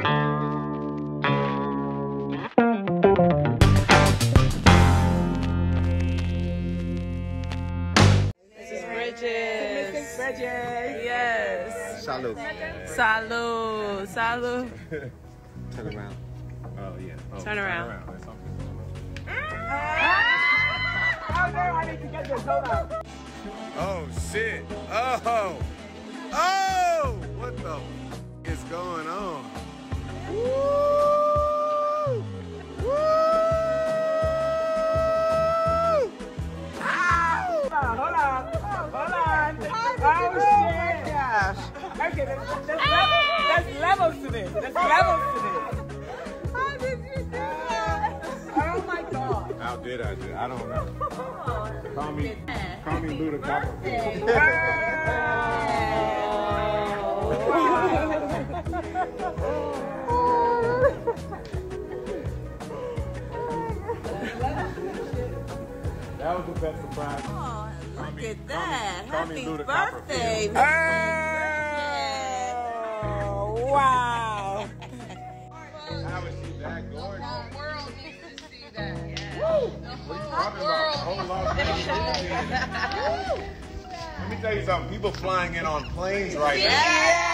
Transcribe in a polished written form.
Yes. Salud. Salud. Salud. Turn around. Oh, yeah. Oh, Turn around. That's something. Oh, no, I need to get this. Hold on. Oh, shit. Oh. Oh. What the is going on? Woo. Woo. Hold on. Oh, shit. Gosh. Okay, there's levels to this. There's levels to this. How did you do that? Oh, my God. How did I do? I don't know. Call me Ludacris. That was the best surprise. Oh, look at that. Happy birthday. Oh, wow. How is she that gorgeous? The whole world needs to see that. What are you talking about? A whole lot of Let me tell you something. People flying in on planes right now.